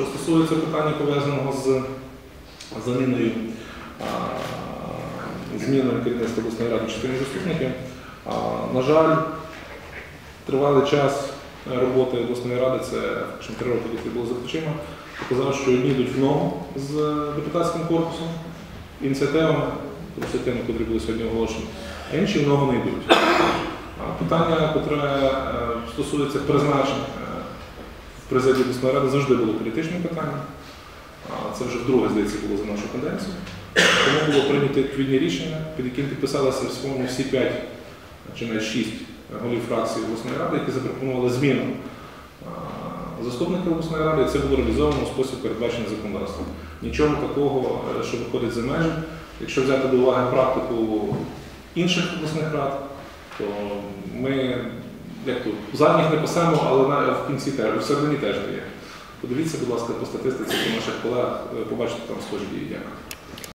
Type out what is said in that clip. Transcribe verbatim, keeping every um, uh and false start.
Що стосується питання, пов'язаного з заміною, зміною керівництва обласної ради чотирьох заступників, на жаль, тривалий час роботи обласної ради, це фактично три роки, які було за плечима, показав, що одні йдуть в ногу з депутатським корпусом, ініціативами, тими, які були сьогодні оголошені, а інші в ногу не йдуть. Питання, яке стосується призначень в президії обласної ради, завжди було політичним питанням. Це вже вдруге, здається, було за нашу каденцію. Тому було прийнято відповідні рішення, під яким підписалися всі п'ять чи навіть шість голів фракції обласної ради, які запропонували зміну заступника обласної ради, і це було реалізовано у спосіб, передбачений законодавством. Нічого такого, що виходить за межі. Якщо взяти до уваги практику інших обласних рад, то ми, як тут, задніх не пасемо, але в кінці теж, в середині теж є. Подивіться, будь ласка, по статистиці до наших колег, побачите там схожі дії. Дякую.